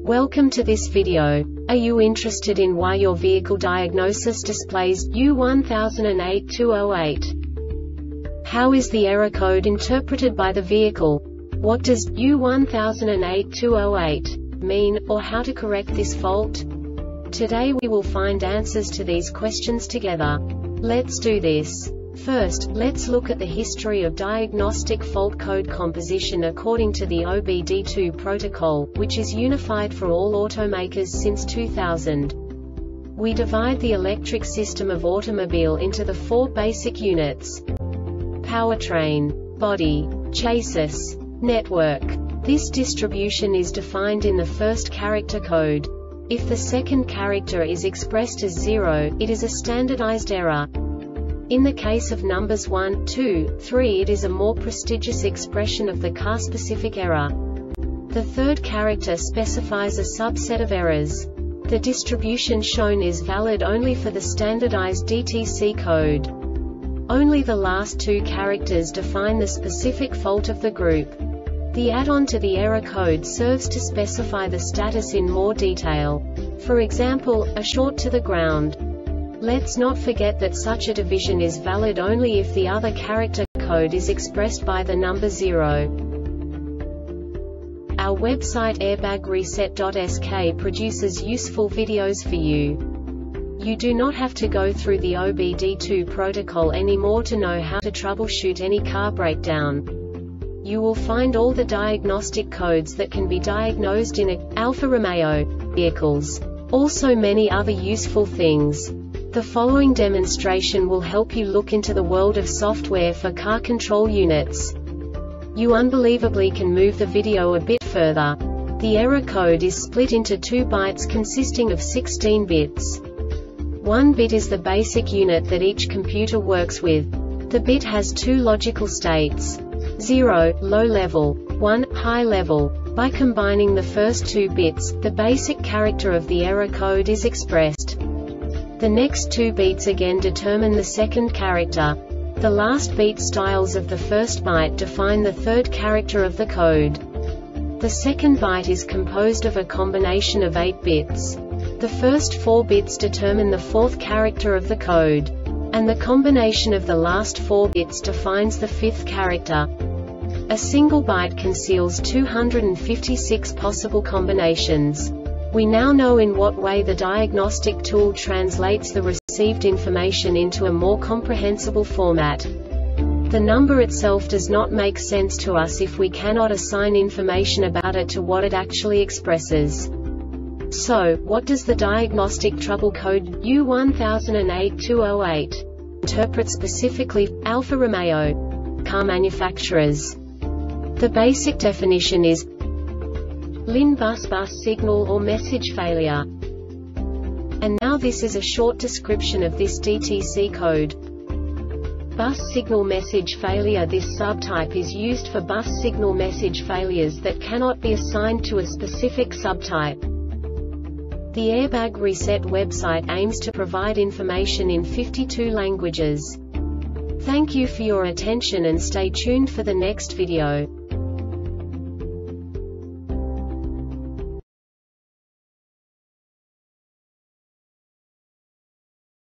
Welcome to this video. Are you interested in why your vehicle diagnosis displays U108208? How is the error code interpreted by the vehicle? What does U108208 mean, or how to correct this fault? Today we will find answers to these questions together. Let's do this. First, let's look at the history of diagnostic fault code composition according to the OBD2 protocol, which is unified for all automakers since 2000. We divide the electric system of automobile into the four basic units: powertrain, body, chassis, network. This distribution is defined in the first character code. If the second character is expressed as 0, it is a standardized error. In the case of numbers 1, 2, 3, it is a more prestigious expression of the car-specific error. The third character specifies a subset of errors. The distribution shown is valid only for the standardized DTC code. Only the last two characters define the specific fault of the group. The add-on to the error code serves to specify the status in more detail. For example, a short to the ground. Let's not forget that such a division is valid only if the other character code is expressed by the number 0. Our website airbagreset.sk produces useful videos for you. You do not have to go through the OBD2 protocol anymore to know how to troubleshoot any car breakdown. You will find all the diagnostic codes that can be diagnosed in Alfa Romeo vehicles. Also many other useful things. The following demonstration will help you look into the world of software for car control units. You unbelievably can move the video a bit further. The error code is split into 2 bytes consisting of 16 bits. 1 bit is the basic unit that each computer works with. The bit has 2 logical states: 0, low level, 1, high level. By combining the first 2 bits, the basic character of the error code is expressed. The next 2 beats again determine the second character. The last beat styles of the first byte define the third character of the code. The second byte is composed of a combination of 8 bits. The first 4 bits determine the fourth character of the code. And the combination of the last 4 bits defines the fifth character. A single byte conceals 256 possible combinations. We now know in what way the diagnostic tool translates the received information into a more comprehensible format. The number itself does not make sense to us if we cannot assign information about it to what it actually expresses. So, what does the diagnostic trouble code U108208 interpret specifically for Alfa Romeo car manufacturers? The basic definition is LIN bus signal or message failure. And now this is a short description of this DTC code. Bus signal message failure. This subtype is used for bus signal message failures that cannot be assigned to a specific subtype. The Airbag Reset website aims to provide information in 52 languages. Thank you for your attention and stay tuned for the next video.